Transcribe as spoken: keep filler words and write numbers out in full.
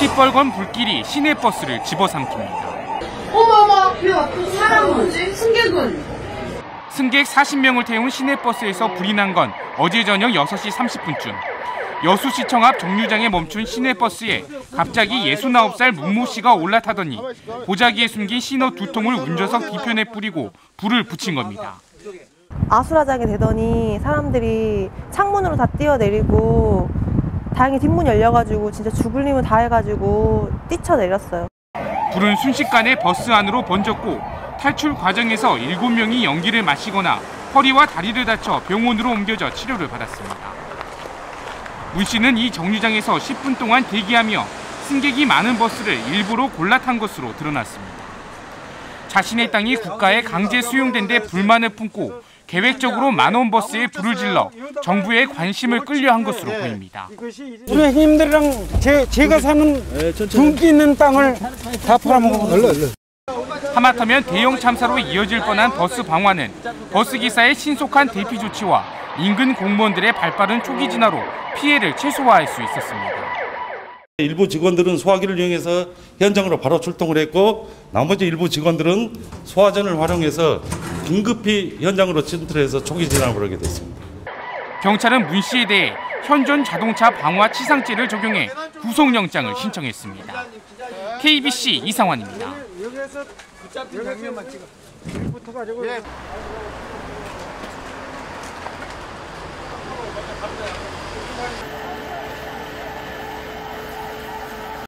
시뻘건 불길이 시내버스를 집어삼킵니다. 어머머! 사람 뭐지? 승객은? 승객 사십 명을 태운 시내버스에서 불이 난 건 어제 저녁 여섯 시 삼십 분쯤. 여수시청 앞 정류장에 멈춘 시내버스에 갑자기 예순아홉 살 문모 씨가 올라타더니 보자기에 숨긴 신호 두 통을 운전석 뒤편에 뿌리고 불을 붙인 겁니다. 아수라장이 되더니 사람들이 창문으로 다 뛰어내리고 다행히 뒷문 열려가지고 진짜 죽을 힘을 다해가지고 뛰쳐내렸어요. 불은 순식간에 버스 안으로 번졌고 탈출 과정에서 일곱 명이 연기를 마시거나 허리와 다리를 다쳐 병원으로 옮겨져 치료를 받았습니다. 문 씨는 이 정류장에서 십 분 동안 대기하며 승객이 많은 버스를 일부러 골라 탄 것으로 드러났습니다. 자신의 땅이 국가에 강제 수용된 데 불만을 품고 계획적으로 만원버스에 불을 질러 정부의 관심을 끌려 한 것으로 보입니다. 우리 형님들이랑 제, 제가 사는 분기 있는 땅을 다 팔아먹은 하마터면 대형 참사로 이어질 뻔한 버스 방화는 버스기사의 신속한 대피 조치와 인근 공무원들의 발빠른 초기 진화로 피해를 최소화할 수 있었습니다. 일부 직원들은 소화기를 이용해서 현장으로 바로 출동을 했고 나머지 일부 직원들은 소화전을 활용해서 긴급히 현장으로 침투해서 초기 진압을 하게 됐습니다. 경찰은 문 씨에 대해 현존 자동차 방화 치상죄를 적용해 구속영장을 신청했습니다. 케이비씨 이상환입니다. 여기에서 붙잡힌 장면만 찍어. 붙어가지고. 예.